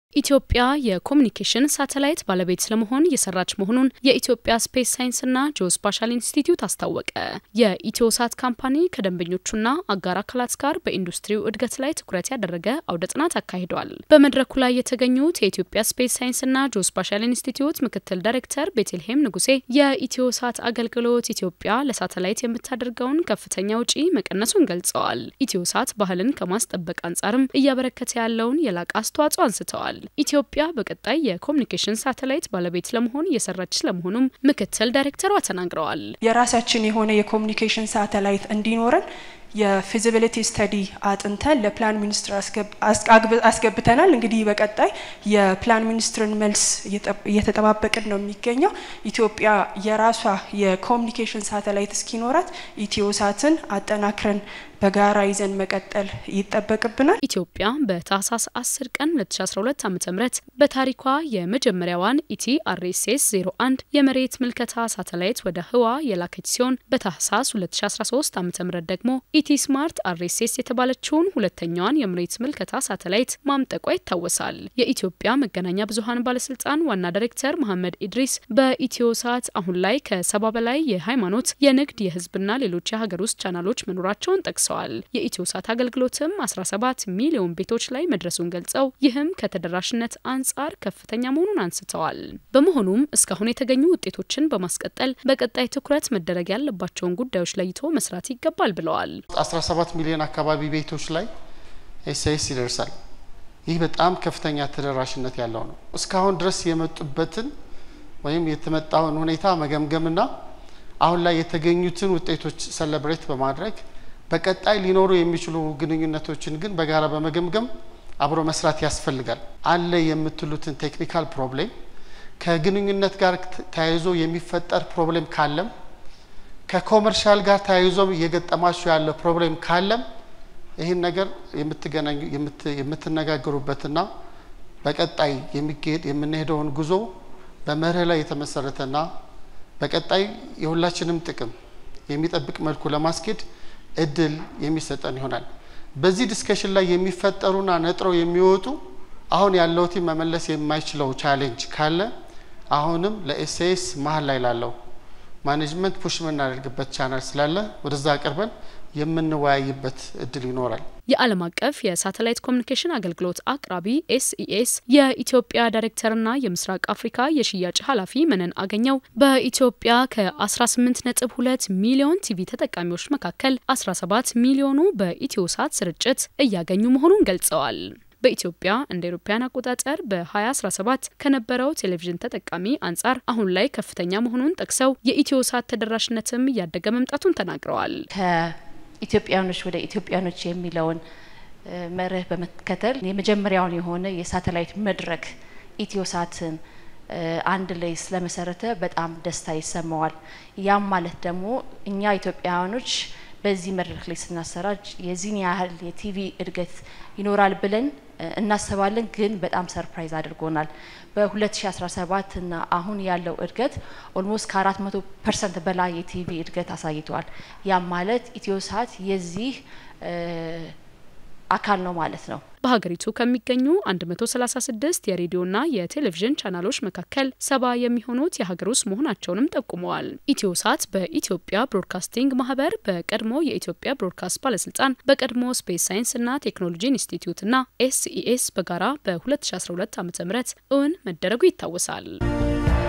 ኢትዮጵያ የኮሙኒኬሽን ሳተላይት ባለቤት ስለመሆን እየሰራች መሆኑን የኢትዮጵያ ስፔስ ሳይንስና ጂኦስፓሻል ኢንስቲትዩት አስታወቀ። የኢትዮሳት ካምፓኒ ከደንበኞቹና አጋር አካላት ጋር በኢንዱስትሪው እድገት ላይ ትኩረት ያደረገ አውደ ጥናት አካሂዷል። በመድረኩ ላይ የተገኙት የኢትዮጵያ ስፔስ ሳይንስና ጂኦስፓሻል ኢንስቲትዩት ምክትል ዳይሬክተር ቤቴልሄም ንጉሴ የኢትዮሳት አገልግሎት ኢትዮጵያ ለሳተላይት የምታደርገውን ከፍተኛ ውጪ መቀነሱን ገልጸዋል። ኢትዮሳት ባህልን ከማስጠበቅ አንጻርም እያበረከተ ያለውን የላቀ አስተዋጽኦ አንስተዋል። ኢትዮጵያ በቀጣይ የኮሙኒኬሽን ሳተላይት ባለቤት ለመሆን እየሰራች ስለመሆኑም ምክትል ዳይሬክተሯ ተናግረዋል። የራሳችን የሆነ የኮሙኒኬሽን ሳተላይት እንዲኖረን የፊዚቢሊቲ ስተዲ አጥንተን ለፕላን ሚኒስትር አስገብተናል። እንግዲህ በቀጣይ የፕላን ሚኒስትርን መልስ እየተጠባበቅን ነው የሚገኘው። ኢትዮጵያ የራሷ የኮሙኒኬሽን ሳተላይት እስኪኖራት ኢትዮሳትን አጠናክረን በጋራ ይዘን መቀጠል ይጠበቅብናል። ኢትዮጵያ በታህሳስ 10 ቀን 2012 ዓ.ም በታሪኳ የመጀመሪያዋን ኢቲአርኤስኤስ 01 የመሬት ምልከታ ሳተላይት ወደ ህዋ የላከች ሲሆን በታህሳስ 2013 ዓ.ም ደግሞ ኢቲስማርት አርኤስኤስ የተባለችውን ሁለተኛዋን የመሬት ምልከታ ሳተላይት ማምጠቋ ይታወሳል። የኢትዮጵያ መገናኛ ብዙሃን ባለስልጣን ዋና ዳይሬክተር መሐመድ ኢድሪስ በኢትዮሳት አሁን ላይ ከ70 በላይ የሃይማኖት፣ የንግድ፣ የህዝብና ሌሎች የሀገር ውስጥ ቻናሎች መኖራቸውን ጠቅሰዋል። የኢትዮሳት አገልግሎትም 17 ሚሊዮን ቤቶች ላይ መድረሱን ገልጸው ይህም ከተደራሽነት አንጻር ከፍተኛ መሆኑን አንስተዋል። በመሆኑም እስካሁን የተገኙ ውጤቶችን በማስቀጠል በቀጣይ ትኩረት መደረግ ያለባቸውን ጉዳዮች ለይቶ መስራት ይገባል ብለዋል። 17 ሚሊዮን አካባቢ ቤቶች ላይ ኤስኤስ ይደርሳል። ይህ በጣም ከፍተኛ ተደራሽነት ያለው ነው። እስካሁን ድረስ የመጡበትን ወይም የተመጣውን ሁኔታ መገምገምና አሁን ላይ የተገኙትን ውጤቶች ሰለብሬት በማድረግ በቀጣይ ሊኖሩ የሚችሉ ግንኙነቶችን ግን በጋራ በመገምገም አብሮ መስራት ያስፈልጋል። አለ የምትሉትን ቴክኒካል ፕሮብሌም ከግንኙነት ጋር ተያይዞ የሚፈጠር ፕሮብሌም ካለም ከኮመርሻል ጋር ተያይዞ እየገጠማችሁ ያለው ፕሮብሌም ካለም ይህን ነገር የምትነጋገሩበትና በቀጣይ የምንሄደውን ጉዞ በመርህ ላይ የተመሰረተና በቀጣይ የሁላችንም ጥቅም የሚጠብቅ መልኩ ለማስኬድ እድል የሚሰጠን ይሆናል። በዚህ ዲስከሽን ላይ የሚፈጠሩና ነጥረው የሚወጡ አሁን ያለው ቲም መመለስ የማይችለው ቻሌንጅ ካለ አሁንም ለኤስኤስ መሀል ላይ ላለው ማኔጅመንት ፑሽ የምናደርግበት ቻናል ስላለ ወደዛ አቀርበን የምንወያይበት እድል ይኖራል። የዓለም አቀፍ የሳተላይት ኮሙኒኬሽን አገልግሎት አቅራቢ ኤስኢኤስ የኢትዮጵያ ዳይሬክተርና የምስራቅ አፍሪካ የሽያጭ ኃላፊ መነን አገኘው በኢትዮጵያ ከ18.2 ሚሊዮን ቲቪ ተጠቃሚዎች መካከል 17 ሚሊዮኑ በኢትዮሳት ስርጭት እያገኙ መሆኑን ገልጸዋል። በኢትዮጵያ እንደ አውሮፓውያን አቆጣጠር በ2017 ከነበረው ቴሌቪዥን ተጠቃሚ አንጻር አሁን ላይ ከፍተኛ መሆኑን ጠቅሰው የኢትዮሳት ተደራሽነትም እያደገ መምጣቱን ተናግረዋል። ከኢትዮጵያኖች ወደ ኢትዮጵያኖች የሚለውን መርህ በመከተል የመጀመሪያውን የሆነ የሳተላይት መድረክ ኢትዮሳትን አንድ ላይ ስለመሰረተ በጣም ደስታ ይሰማዋል። ያም ማለት ደግሞ እኛ ኢትዮጵያኖች በዚህ መድረክ ላይ ስናሰራጭ የዚህን ያህል የቲቪ እድገት ይኖራል ብለን እናስባለን። ግን በጣም ሰርፕራይዝ አድርጎናል። በ2017 እና አሁን ያለው እድገት ኦልሞስት ከ400% በላይ የቲቪ እድገት አሳይቷል። ያም ማለት ኢትዮሳት የዚህ አካል ነው ማለት ነው። በሀገሪቱ ከሚገኙ 136 የሬዲዮና የቴሌቪዥን ቻናሎች መካከል 70 የሚሆኑት የሀገር ውስጥ መሆናቸውንም ጠቁመዋል። ኢትዮሳት በኢትዮጵያ ብሮድካስቲንግ ማህበር፣ በቀድሞ የኢትዮጵያ ብሮድካስት ባለስልጣን፣ በቀድሞ ስፔስ ሳይንስና ቴክኖሎጂ ኢንስቲትዩትና ኤስኢኤስ በጋራ በ2012 ዓ.ም እውን መደረጉ ይታወሳል።